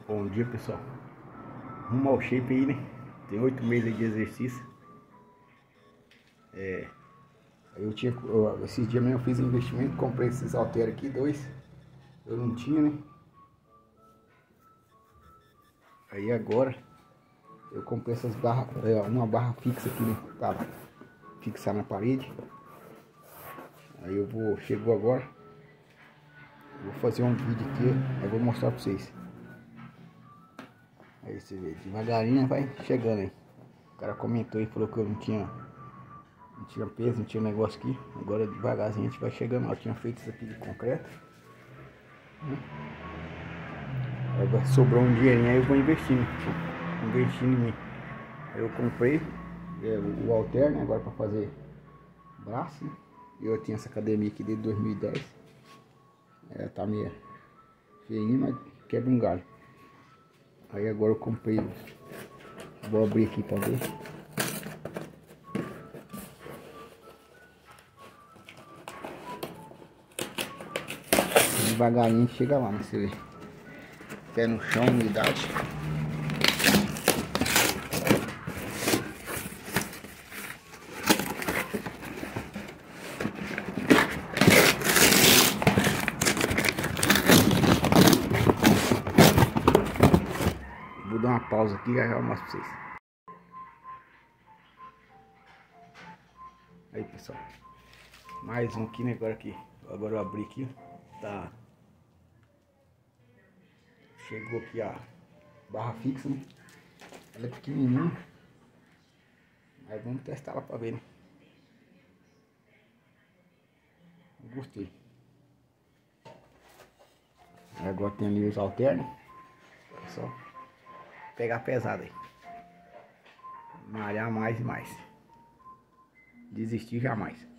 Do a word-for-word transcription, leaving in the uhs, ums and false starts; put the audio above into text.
Bom dia, pessoal. Rumo ao shape aí, né? Tem oito meses de exercício. É, eu tinha, eu, esses dias mesmo eu fiz investimento, comprei esses halteres aqui, dois. Eu não tinha, né? Aí agora eu comprei essas barras, uma barra fixa aqui, né? Pra fixar na parede. Aí eu vou, chegou agora. Vou fazer um vídeo aqui, eu vou mostrar pra vocês. Aí você vê, devagarinho vai chegando aí. O cara comentou e falou que eu não tinha Não tinha peso, não tinha negócio aqui. Agora devagarzinho a gente vai chegando lá. Eu tinha feito isso aqui de concreto, né? Agora sobrou um dinheirinho aí, eu vou investindo. Investindo em mim. Aí eu comprei é, o halter, né? Agora pra fazer braço, né? Eu tinha essa academia aqui desde dois mil e dez. Ela tá meio feinha, mas quebra um galho. Aí agora eu comprei. Vou abrir aqui pra ver. Devagarinho chega lá, né? Você vê. Pé no chão, umidade. Vou dar uma pausa aqui e já já eu mostro pra vocês. Aí, pessoal. Mais um aqui, né? Agora aqui. Agora eu abri aqui. Tá. Chegou aqui a barra fixa, né? Ela é pequenininha. Mas vamos testar ela pra ver, né? Gostei. Agora tem ali os alternos. É só pegar pesado aí. Malhar mais e mais. Desistir jamais.